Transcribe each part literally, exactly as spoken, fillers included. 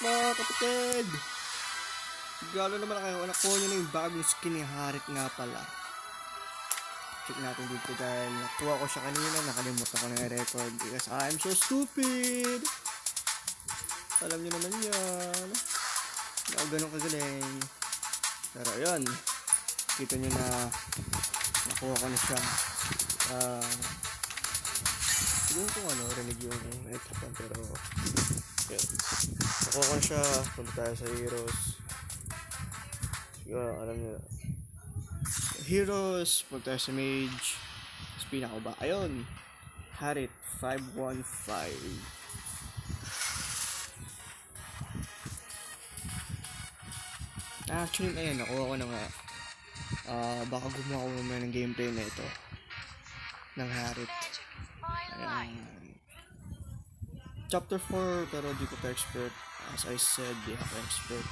mga kapatid! Galo naman kayo, nakuha nyo na yung bagong skin ni Harith nga pala. Check natin dito dahil nakuha ko siya kanina, nakalimutan ko na yung record because I'm so stupid! Alam nyo naman yan. Hindi ako ganun kagaling. Pero yun, kita nyo na nakuha ko na siya. Uh, siguro kung ano, rinig yung microphone pero yun. Nakuha ko na siya, punta tayo sa heroes. Siguro, alam nyo na. Heroes, punta tayo sa mage. Spin ako ba? Ayun, Harith five one five. Actually, ayun, nakuha ko na nga. Uh, baka gumawa ko naman ng gameplay na ito ng Harith. Ayan. Chapter four, pero di ko pa expert. As I said, di ako expert.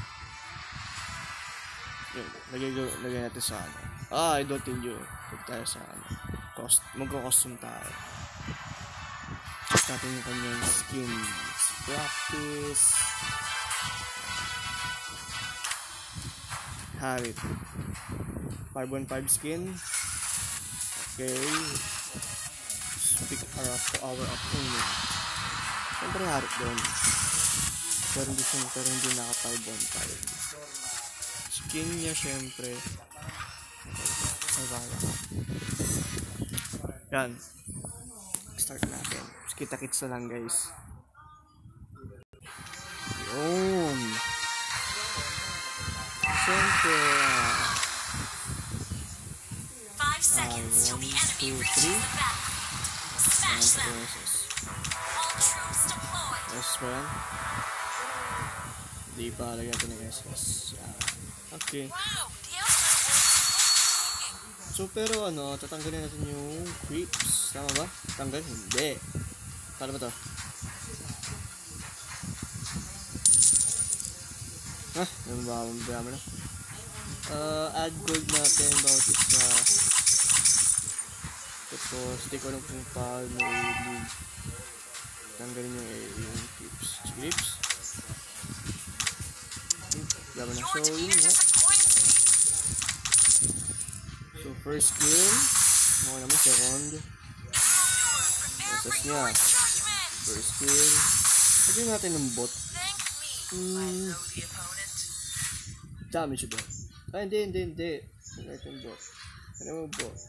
Yun, lagay natin sa ano. Ah, I don't think you. Huwag tayo sa ano. Cost, magko-costume tayo. Check natin yung kanyang skins. Practice. Harith five one five skin. Okay, speak up to our opponent. Siyempre Harith doon, pero hindi siya, pero hindi naka five one five skin niya. Siyempre okay, yan, start natin. Kita-kits na lang guys. Yun, siyempre Five seconds till the enemy reaches the battle. Smash them. All troops deployed. S ba yan? Di pa lagyan natin ng S S. Okay. So pero ano, tatanggalin natin yung creeps. Tama ba? Tanggal? Hindi. Paano ba to? Ha? Ano ba? Ano na? Uh, add gold natin about isa. Tapos di ko lang kung paano i-leave. Tanggalin yung, yung clips. Clips? Laban na. So yun nga. So first skill. Mukha naman second. Process niya. First skill. Lagyan natin ng bot. Hmm. Damage ba? Ah, hindi, hindi, hindi. Lagyan yung bot. Ano mo bot?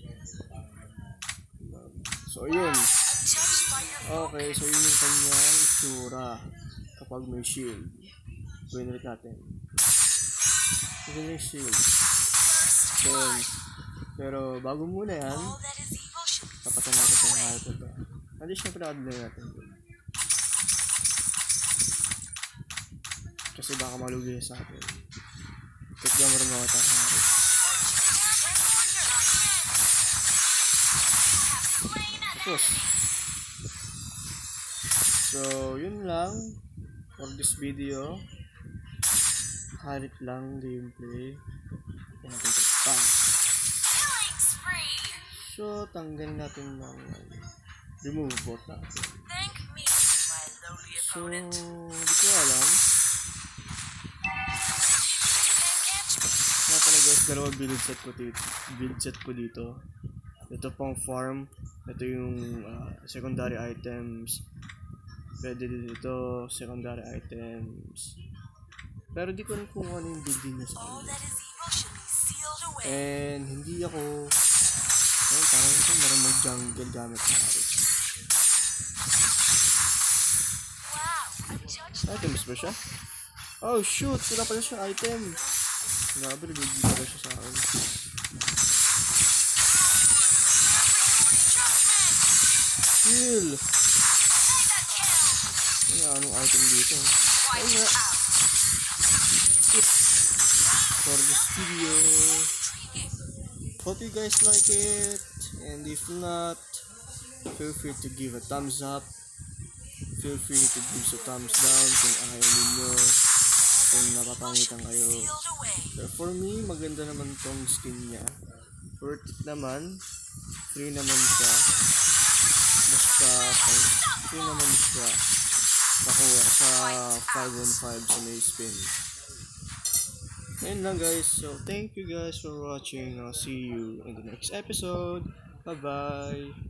So, yun. Okay, so yun yung kanyang itsura kapag may shield. Gawin ulit natin. Gawin yung shield. Then, pero bago muna yan, tapatan natin sa Harith ito. Hindi syempre na natin. Kasi baka malugi sa atin. Kaya mo rin mawata sa Harith. Tapos, so yun lang for this video. Harith lang gameplay. Yan natin ito. Bang! So tanggalin natin ng remove bot natin. So hindi ko alam. Nga pala guys, dalawa build set ko dito. Build set ko dito. Ito pang farm. Ito yung uh, secondary items. Pwede dito secondary items. Pero di ko rin kung ano yung building niya sa kanila. And hindi ako ayun, parang ito meron mag-jungle gamit na Harith. Items ba siya? Oh shoot! Wala pala siya item. Grabe, nagigil pala siya sa akin. Kill! Ay, anong item dito? Ay nga! It for this video. Hope you guys like it, and if not, feel free to give a thumbs up. Feel free to give a thumbs down kung ayaw ninyo, kung napapangitan kayo. Pero for me, maganda naman tong skin niya. Worth it naman. Free naman siya. Basta, free naman siya. nakuha sa five on five sa may spin. Ayun lang guys. So thank you guys for watching. I'll see you in the next episode. Bye bye.